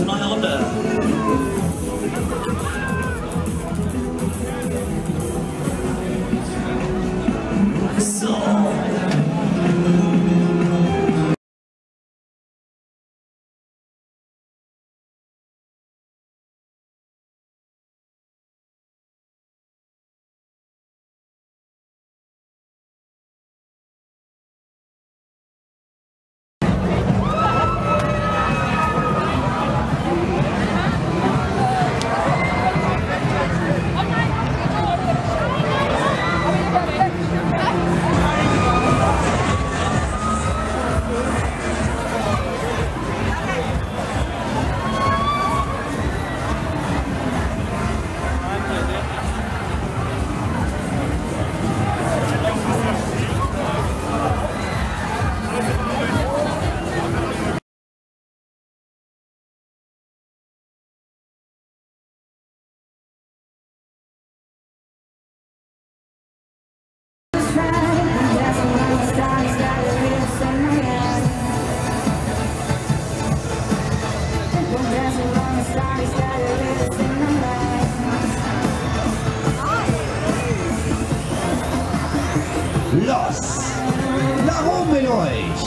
neue Runde. So. Los! Nach oben mit euch!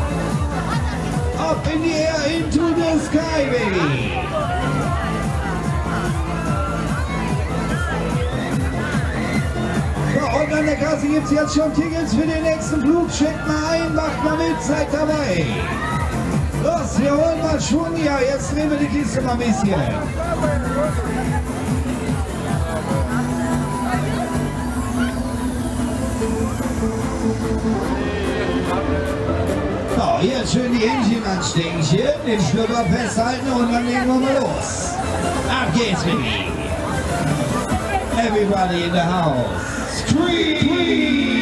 Up in the air, into the sky, baby! So, und an der Kasse gibt es jetzt schon Tickets für den nächsten Flug. Checkt mal ein, macht mal mit, seid dabei! Los, wir holen mal Schwung hier, jetzt drehen wir die Kiste mal ein bisschen. So, jetzt schön die Händchen anstecken, den Schlüpper festhalten und dann legen wir mal los. Ab geht's, baby! Everybody in the house, scream!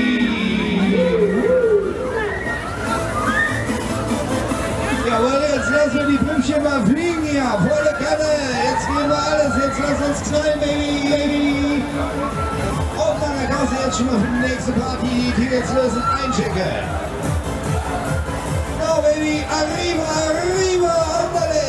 Jawohl, jetzt lassen wir die Püppchen mal fliegen hier, volle Kanne, jetzt geben wir alles, jetzt lass uns knallen, baby! Und an der Kasse jetzt schon mal für die nächste Party die Tickets lösen, einchecken! No, baby, arriba, arriba, ándale,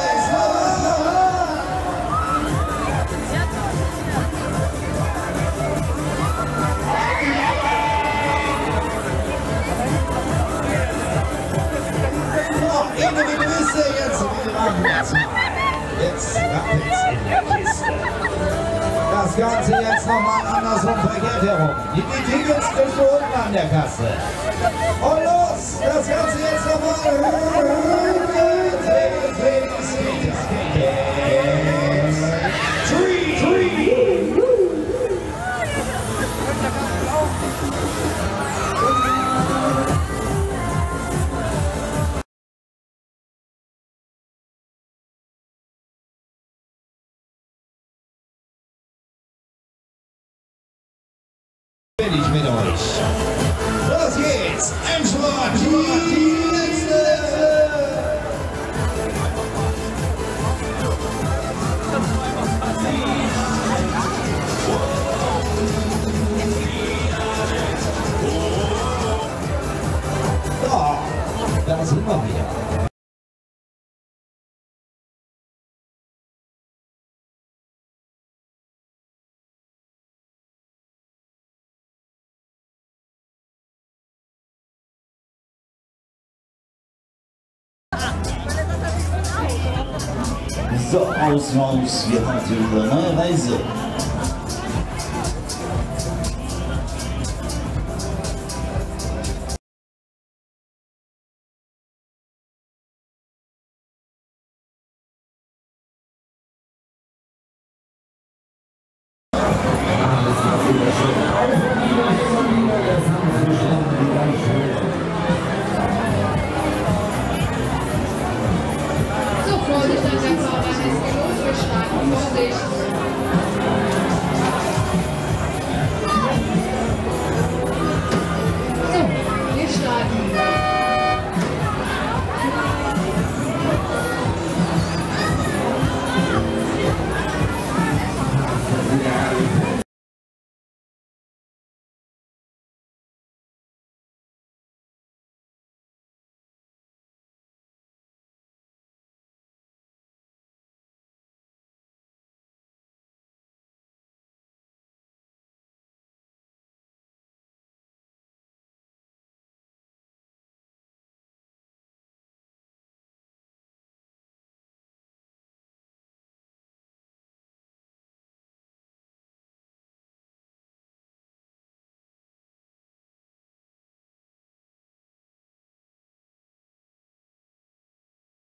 Jetzt rappelt's in der Kiste. Das Ganze jetzt nochmal andersrum verkehrt herum. Die Tickets kriegst du unten an der Kasse. Und los! Das Ganze jetzt nochmal. Bin ich mit euch. Los geht's! Endspurt! Die letzte! So, da sind wir wieder. So, aus, wir haben eine neue Reise.